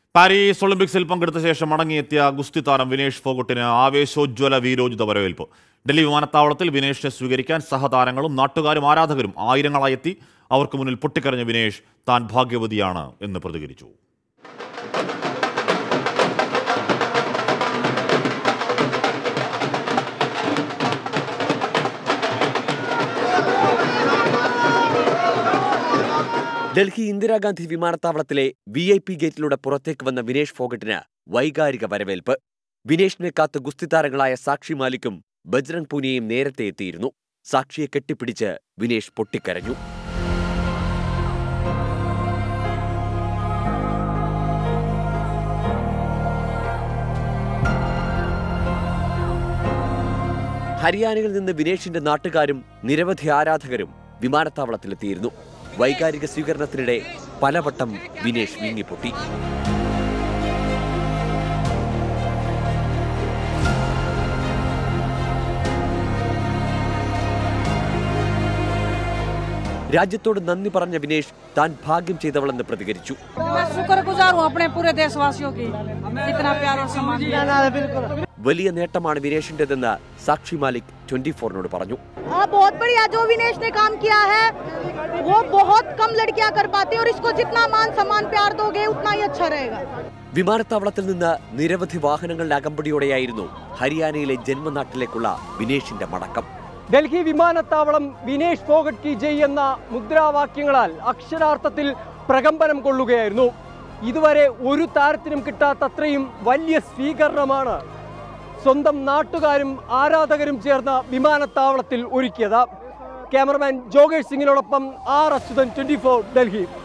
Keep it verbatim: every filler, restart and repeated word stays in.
Paris ഒളിമ്പിക്സിൽ പങ്കെടുത്ത ശേഷം മടങ്ങിയെത്തിയ ഗുസ്തി താരം വിനേഷ് ഫോഗട്ടിന് ആവേശോജ്വല വീരോചിത വരവേൽപ്പ്. ഡൽഹി വിമാനത്താവളത്തിൽ വിനേഷിനെ സ്വീകരിക്കാൻ സഹതാരങ്ങളും നാട്ടുകാരും ആരാധകരും ആയിരങ്ങളായി എത്തി. അവർക്ക് മുന്നിൽ പൊട്ടിക്കരഞ്ഞ വിനേഷ് താൻ ഭാഗ്യവതിയാണ് എന്ന് പ്രതികരിച്ചു. ഡൽഹി ഇന്ദിരാഗാന്ധി വിമാനത്താവളത്തിലെ വി ഐ പി ഗേറ്റിലൂടെ പുറത്തേക്ക് വന്ന വിനേഷ് ഫോഗട്ടിന് വൈകാരിക വരവേൽപ്പ്. വിനേഷിനെ കാത്ത് ഗുസ്തി താരങ്ങളായ സാക്ഷി മാലിക്കും ബജ്രംഗ് പൂനിയയും നേരത്തെ എത്തിയിരുന്നു. സാക്ഷിയെ കെട്ടിപ്പിടിച്ച് വിനേഷ് പൊട്ടിക്കരഞ്ഞു. ഹരിയാനയിൽ നിന്ന് വിനേഷിന്റെ നാട്ടുകാരും നിരവധി ആരാധകരും വിമാനത്താവളത്തിലെത്തിയിരുന്നു. വൈകാരിക സ്വീകരണത്തിനിടെ പലവട്ടം വിനേഷ് വീങ്ങിപ്പൊട്ടി. രാജ്യത്തോട് നന്ദി പറഞ്ഞ വിനേഷ് താൻ ഭാഗ്യം ചെയ്തവളെന്ന് പ്രതികരിച്ചു. വലിയ നേട്ടമാണ് വിനേഷിന്റെതെന്ന് സാക്ഷി മാലിക് ട്വന്റി ഫോറിനോട് പറഞ്ഞു. വിമാനത്താവളത്തിൽ നിന്ന് നിരവധി വാഹനങ്ങളുടെ അകമ്പടിയോടെയായിരുന്നു ഹരിയാനയിലെ ജന്മനാട്ടിലേക്കുള്ള വിനേഷിന്റെ മടക്കം. ഡൽഹി വിമാനത്താവളം വിനേഷ് ഫോഗട്ട് കി ജയ് എന്ന മുദ്രാവാക്യങ്ങളാൽ അക്ഷരാർത്ഥത്തിൽ പ്രകമ്പനം കൊള്ളുകയായിരുന്നു. ഇതുവരെ ഒരു താരത്തിനും കിട്ടാത്തത്രയും വലിയ സ്വീകരണമാണ് സ്വന്തം നാട്ടുകാരും ആരാധകരും ചേർന്ന വിമാനത്താവളത്തിൽ ഒരുക്കിയത്. ക്യാമറമാൻ ജോഗേഷ് സിംഗിനോടൊപ്പം R Achuthan, twenty four Delhi.